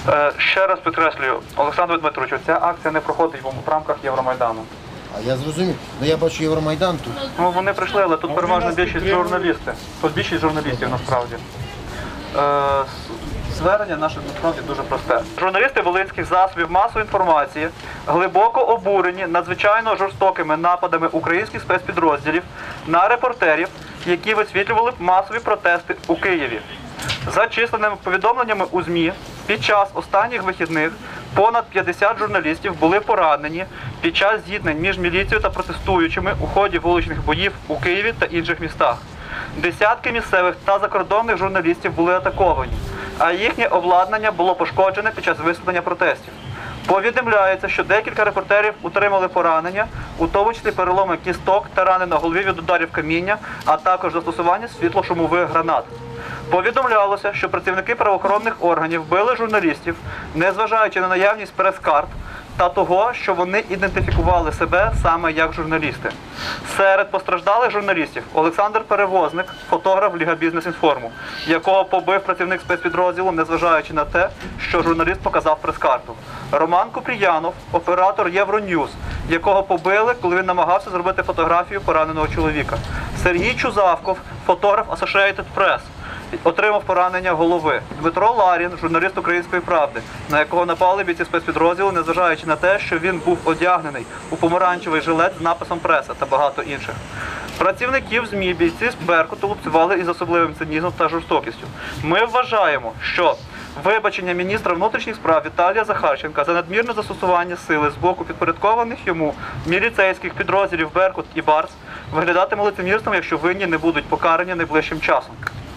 Ще раз підкреслюю, Олександр Дмитрович, ця акція не проходить в рамках Євромайдану. А я зрозумів. Ну я бачу Євромайдан тут. Ну вони прийшли, але тут переважно більшість журналісти. Тут більшість журналістів насправді. Звернення наше насправді дуже просте. Журналісти волинських засобів масової інформації глибоко обурені надзвичайно жорстокими нападами українських спецпідрозділів на репортерів, які висвітлювали масові протести у Києві. За численними повідомленнями у ЗМІ, під час останніх вихідних понад 50 журналістів були поранені під час зіткнень між міліцією та протестуючими у ході вуличних боїв у Києві та інших містах. Десятки місцевих та закордонних журналістів були атаковані, а їхнє обладнання було пошкоджене під час висвітлення протестів. Повідомляється, що декілька репортерів отримали поранення, у тому числі переломи кісток та рани на голові від ударів каміння, а також застосування світло-шумових гранат. Повідомлялося, що працівники правоохоронних органів били журналістів, незважаючи на наявність прес-карт та того, що вони ідентифікували себе саме як журналісти. Серед постраждалих журналістів Олександр Перевозник, фотограф Ліга Бізнес-Інформу, якого побив працівник спецпідрозділу, незважаючи на те, що журналіст показав прес-карту. Роман Купріянов, оператор Євроньюз, якого побили, коли він намагався зробити фотографію пораненого чоловіка. Сергій Чузавков, фотограф Associated Press, отримав поранення голови. Дмитро Ларін, журналіст «Української правди», на якого напали бійці спецпідрозділу, незважаючи на те, що він був одягнений у помаранчевий жилет з написом «Преса» та багато інших. Працівників ЗМІ бійці з Беркуту лупцювали із особливим цинізмом та жорстокістю. Ми вважаємо, що вибачення міністра внутрішніх справ Віталія Захарченка за надмірне застосування сили з боку підпорядкованих йому міліцейських підрозділів «Беркут» і «Барс» виглядатиме лицемірством, якщо винні не будуть покарані найближчим часом.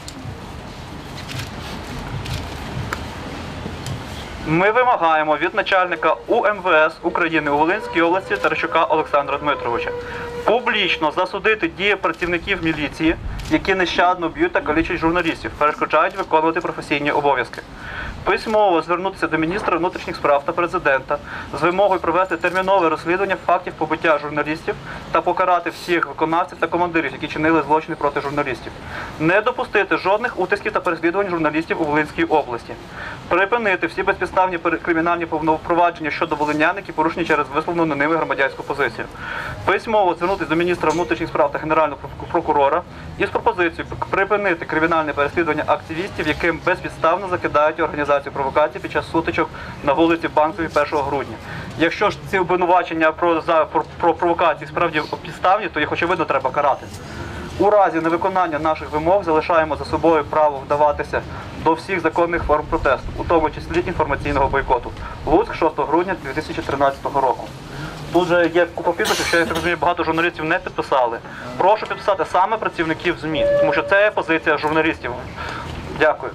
Ми вимагаємо від начальника УМВС України у Волинській області Таращука Олександра Дмитровича публічно засудити дії працівників міліції, які нещадно б'ють та калічать журналістів, перешкоджають виконувати професійні обов'язки. Письмово звернутися до міністра внутрішніх справ та президента з вимогою провести термінове розслідування фактів побиття журналістів та покарати всіх виконавців та командирів, які чинили злочини проти журналістів. Не допустити жодних утисків та переслідувань журналістів у Волинській області. Припинити всі безпідставні кримінальні провадження щодо волинян, які порушені через висловлену ними громадянську позицію. Письмово звернутися до міністра внутрішніх справ та генерального прокурора із пропозицією припинити кримінальне переслідування активістів, яким безпідставно закидають організацію провокацій під час сутичок на вулиці Банковій 1 грудня. Якщо ж ці обвинувачення про провокації справді підставні, то їх очевидно треба карати. У разі невиконання наших вимог залишаємо за собою право вдаватися до всіх законних форм протесту, у тому числі інформаційного бойкоту. Луцьк, 6 грудня 2013 року. Тут же є купа підписів, що, я так розумію, багато журналістів не підписали. Прошу підписати саме працівників ЗМІ, тому що це є позиція журналістів. Дякую.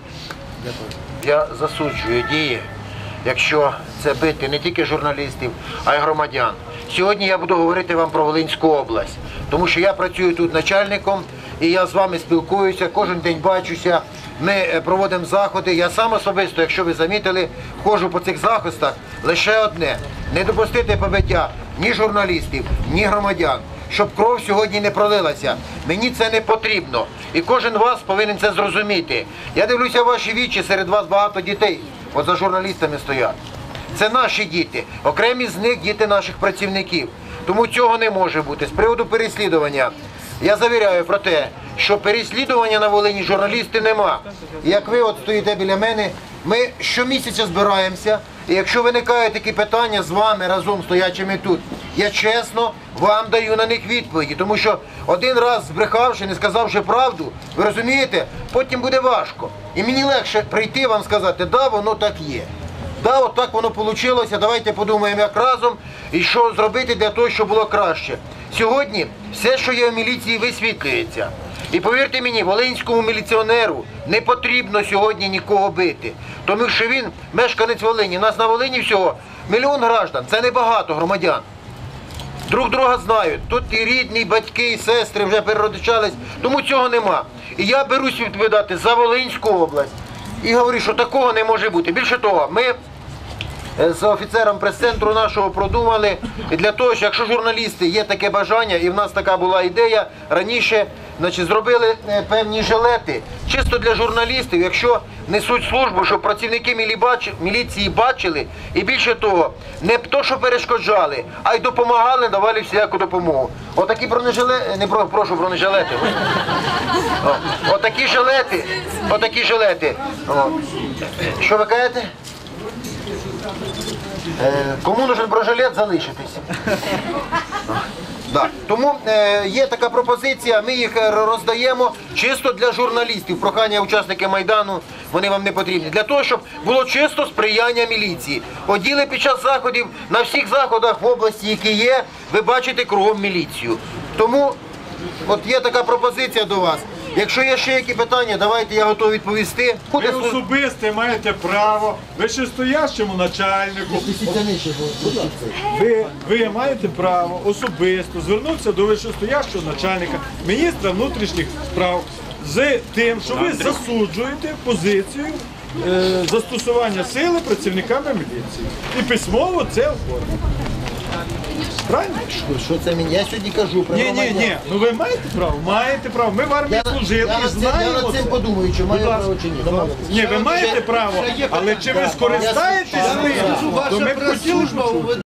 Я засуджую дії, якщо це бити не тільки журналістів, а й громадян. Сьогодні я буду говорити вам про Волинську область, тому що я працюю тут начальником, і я з вами спілкуюся, кожен день бачуся, ми проводимо заходи. Я сам особисто, якщо ви замітили, ходжу по цих заходах, лише одне – не допустити побиття ні журналістів, ні громадян, щоб кров сьогодні не пролилася. Мені це не потрібно, і кожен з вас повинен це зрозуміти. Я дивлюся в ваші вічі, серед вас багато дітей, от за журналістами стоять. Це наші діти, окремі з них діти наших працівників. Тому цього не може бути. З приводу переслідування, я завіряю про те, що переслідування на Волині журналістів нема. І як ви от стоїте біля мене, ми щомісяця збираємося, і якщо виникають такі питання з вами разом стоячими тут, я чесно вам даю на них відповіді, тому що один раз збрехавши, не сказавши правду, ви розумієте, потім буде важко. І мені легше прийти вам сказати, да, воно так є. Да, от так воно вийшло, давайте подумаємо як разом і що зробити для того, щоб було краще. Сьогодні все, що є в міліції, висвітлюється. І повірте мені, волинському міліціонеру не потрібно сьогодні нікого бити. Тому що він мешканець Волині. Нас на Волині всього 1 мільйон граждан, це небагато громадян. Друг друга знають. Тут і рідні, і батьки, і сестри вже переродичались, тому цього нема. І я берусь відповідати за Волинську область. І говорю, що такого не може бути. Більше того, ми з офіцером прес-центру нашого продумали для того, що якщо журналісти є таке бажання, і в нас така була ідея раніше, значить, зробили певні жилети чисто для журналістів, якщо несуть службу, щоб працівники міліції бачили, і більше того, не то, що перешкоджали, а й допомагали, давали всяку допомогу. Отакі бронежилети, не прошу бронежилети. Отакі жилети. Що ви кажете? Кому нужен бронежилет, залишитись. Да. Тому є така пропозиція, ми їх роздаємо чисто для журналістів. Прохання учасники Майдану, вони вам не потрібні. Для того, щоб було чисто сприяння міліції. Оділи під час заходів, на всіх заходах в області, які є, ви бачите кругом міліцію. Тому от є така пропозиція до вас. Якщо є ще які питання, давайте, я готовий відповісти. Ви особисто маєте право вищестоящому начальнику. Ви маєте право особисто звернутися до вищестоящого начальника, міністра внутрішніх справ з тим, що ви засуджуєте позицію застосування сили працівниками міліції. І письмово це оформити. Правильно? Що це мені? Я сьогодні кажу про громадян. Ні, ну ви маєте право, ми в армії служили і знаємо Я над цим це. подумаю, чи маю Будь ласка. право чи ні. Ні, ви маєте право, але чи ви скористаєтесь ним, то ми б хотіли почути.